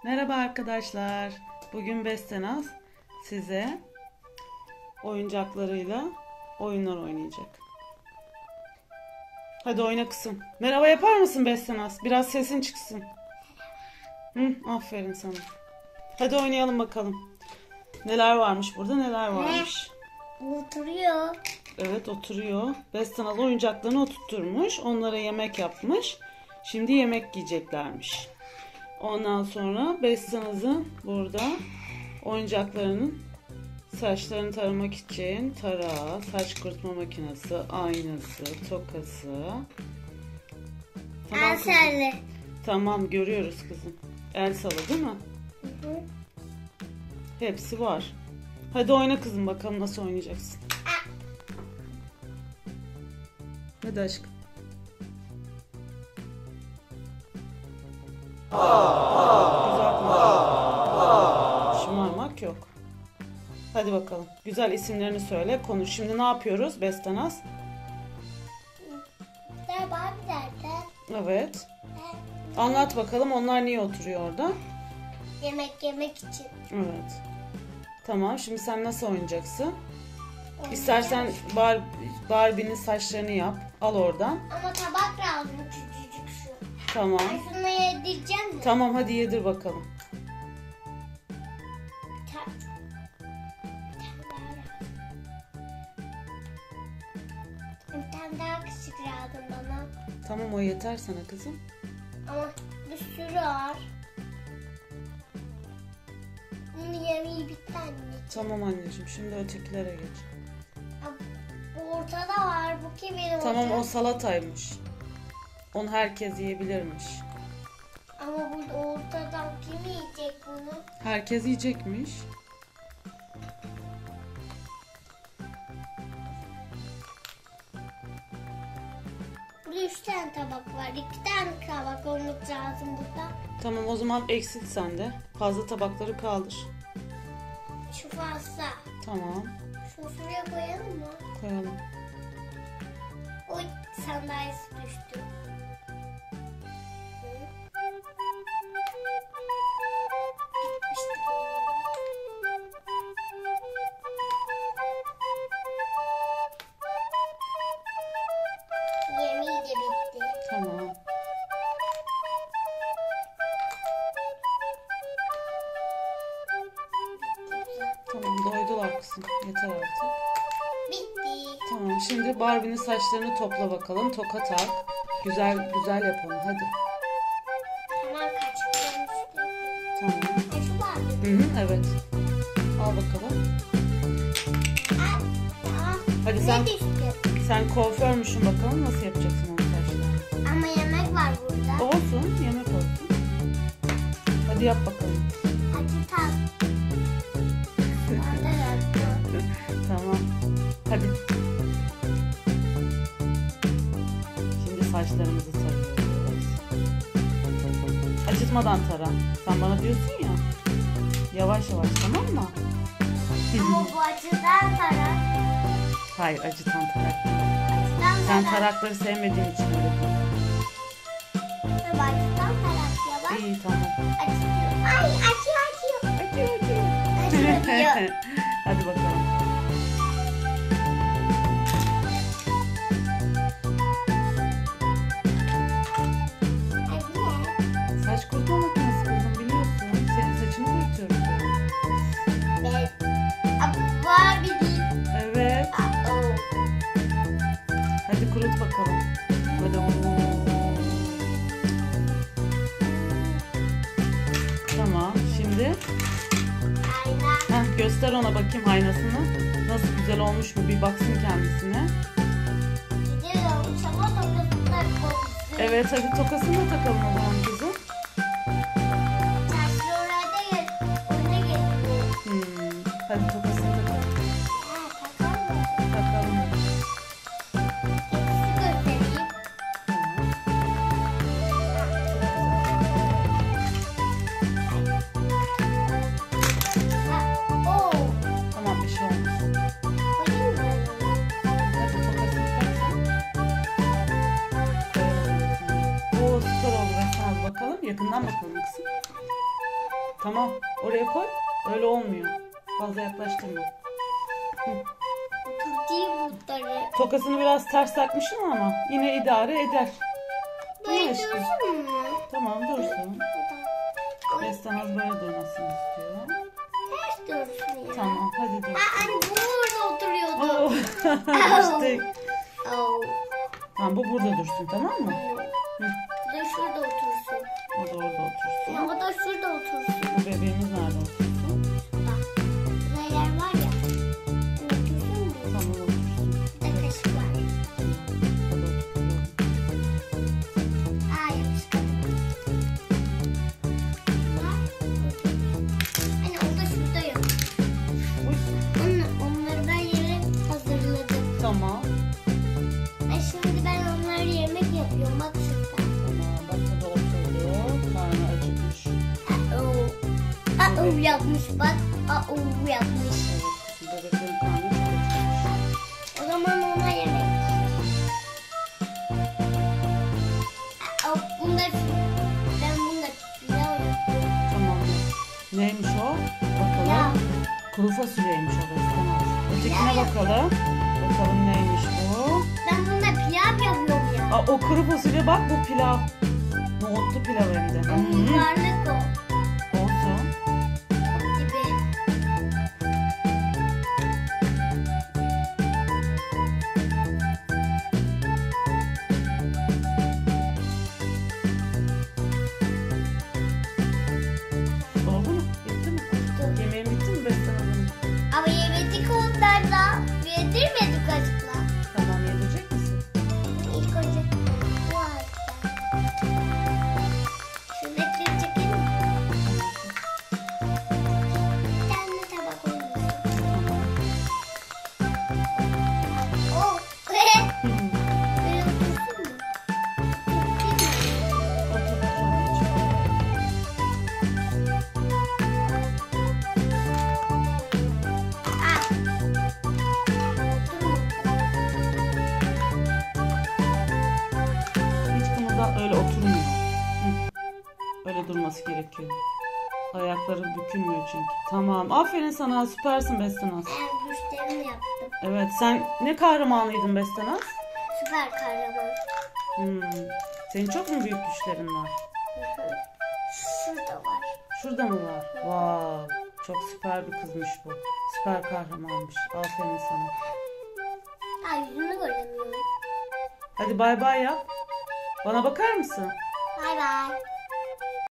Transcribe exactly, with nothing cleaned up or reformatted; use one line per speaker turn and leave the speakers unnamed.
Merhaba arkadaşlar. Bugün Bestenaz size oyuncaklarıyla oyunlar oynayacak. Hadi oyna kızım. Merhaba yapar mısın Bestenaz? Biraz sesin çıksın. Hı, aferin sana. Hadi oynayalım bakalım. Neler varmış burada, neler varmış.
Oturuyor.
Evet, oturuyor. Bestenaz oyuncaklarını oturtturmuş. Onlara yemek yapmış. Şimdi yemek yiyeceklermiş. Ondan sonra Bestenaz'ın burada oyuncaklarının saçlarını taramak için tarağı, saç kurutma makinesi, aynası, tokası. Tamam
Elsalı.
kızım. Tamam, görüyoruz kızım. Elsalı değil mi?
Hı hı.
Hepsi var. Hadi oyna kızım, bakalım nasıl oynayacaksın. Hadi aşkım. Güzel konuş. Şımarmak yok. Hadi bakalım. Güzel isimlerini söyle. Konuş. Şimdi ne yapıyoruz Bestenaz?
Devam zaten.
Evet. Anlat bakalım, onlar niye oturuyor orada?
Yemek yemek için.
Evet. Tamam, şimdi sen nasıl oynayacaksın? İstersen Bar Barbie'nin saçlarını yap. Al oradan.
Ama tabak lazım küçücük şu.
Tamam.
Ay şunu yedireceğim mi?
Tamam, hadi yedir bakalım.
Ta- Bir tane daha lazım. Bir tane daha küçük lazım bana.
Tamam, o yeter sana kızım.
Ama bir sürü var. Bunu yemeği bitti anneciğim.
Tamam anneciğim, şimdi ötekilere geç.
Bu ortada var. Bu kim benim
Tamam,
ortada?
o salataymış. Onu herkes yiyebilirmiş.
Ama burada ortadan kim yiyecek bunu?
Herkes yiyecekmiş.
Burada üç tane tabak var. İki tane tabak olmak lazım burada.
Tamam, o zaman eksilt sen de. Fazla tabakları kaldır.
Şu fazla.
Tamam,
Şunu şuraya koyalım mı?
koyalım.
Oy sandalyesi düştü. Hı. Bitmişti. Yemeği de bitti.
Tamam. Tamam, doydular kızım. Yeter artık.
Bitti.
Tamam, şimdi Barbie'nin saçlarını topla bakalım. Toka tak. Güzel güzel yap onu, hadi.
Hemen kaçırmıştı.
Tamam.
E şu vardı.
Hı hı, evet. Al bakalım.
Aa, aa,
Hadi
ne
sen
düştü?
sen kuaförmüşsün, bakalım nasıl yapacaksın onun saçlarını.
Ama yemek var burada.
Olsun, yemek olsun. Hadi yap bakalım.
Acı tat. Orada yaptı.
Tamam. Hadi. Şimdi saçlarımızı tarıyoruz. Acıtmadan tara. Sen bana diyorsun ya. Yavaş yavaş, tamam mı?
Ama bu acıdan tarak.
Hayır, acıtan tarak.
Acıdan
Sen
tarak.
tarakları sevmediğin için öyle diyorsun.
Tabii acıdan tarak ya bak.
İyi, tamam.
Acıtıyor. Ay acıyor acıyor.
Acıyor, acıyor.
Acıyor acıyor.
Hadi bakalım.
Ay bu ne?
Saç kurutma makinesi kızım, biliyorsun. Senin saçını kurutuyoruz böyle.
Ben. Aa, bu abi değil.
Evet.
Aa, o.
Hadi kurut bakalım. Hadi. Tamam. Şimdi
Aynen.
heh, göster ona bakayım aynasını. Nasıl, güzel olmuş mu? Bir baksın kendisine.
Güzel olmuş ama dokuzlar kokusu.
Evet, hadi tokasını da takalım o zaman kızım.
Saçlı orada gel. Orada geliyor.
Hmm, hadi tokasını takalım.
Ha, takar mı?
Takalım.
Hepsi göstereyim.
Tamam.
Ha, oo.
Tamam, bir şey olmaz.
Koyayım mı ben onu?
Hadi tokasını taksan. Oo, süper oldu. Ben sana bakalım. Yakından bakalım kızım. Tamam. Oraya koy. Öyle olmuyor. Fazla yaklaştırma.
Tutayım bunları.
Tokasını biraz ters takmışsın ama yine idare eder.
Böyle
işte.
dursun mu?
Tamam dursun. Bestanaz böyle durmasını istiyor.
Ters dursun ya.
Tamam hadi dur.
Aa, anne bu burada oturuyordu.
Oo. İşte.
Oh.
Tamam bu burada dursun tamam mı? Hı.
Bu da şurada otursun.
O da orada otursun.
Ya, o da şurada otursun.
Bu bebeğimiz nerede otursun?
Burada yer var ya. Otursun mu?
Tamam otursun.
Burada kaşık var.
Hadi otursun.
Aa yapıştırdım. Anne o da şurada yok.
Uy.
Anne onları ben yere hazırladım.
Tamam.
Ay şimdi ben onları yemek yapıyorum. Bak şurada.
Tamam bak burada oturuyor. Karnı acıkmış.
Aa-oh. Aa-oh yapmış bak. Aa-oh yapmış.
Evet bebeklerin karnı çok acıkmış.
O zaman ona yemek. Aa, bunda ben bunda pilav yapıyorum.
Tamam. Neymiş o? Bakalım.
Ya.
Kuru fasulyeymiş o Bestanaz. Ötekine
Ya, ya.
bakalım. Bakalım neymiş bu?
Ben bunda pilav yapıyorum ya.
Aa, o kuru fasulye bak bu pilav. Nohutlu pilav hem de.
Ama
Hı.
yuvarlak o
Olsun.
gibi.
Oldu mu? Bitti mi?
Oldu.
Yemeğin bitti mi Bestanaz'ın?
Ama yemedik onlarla. Yedirmedik acıkla.
Tamam yedirecek misin?
İlk önce bu ağaçtan. Şuradaki çekelim mi? Bir tane tabak olmasın.
Tamam.
Oh.
Hı.
Böyle otursun mu?
Otur bakalım.
Ah. Oturma.
Hiç kımıldan öyle oturmuyor. Hı. Öyle durması gerekiyor. Ayakları bükülmüyor çünkü. Tamam. Aferin sana. Süpersin Bestanaz.
Ben güçlerimi yaptım.
Evet. Sen ne kahramanıydın Bestanaz?
Süper kahraman.
Hmm. Senin çok mu büyük güçlerin var?
Hı hı. Şurada var.
Şurada mı var? Wow. Çok süper bir kızmış bu. Süper kahramanmış. Aferin sana.
Ay yüzünü göremiyorum.
Hadi bay bay yap. Bana bakar mısın?
Bay bay.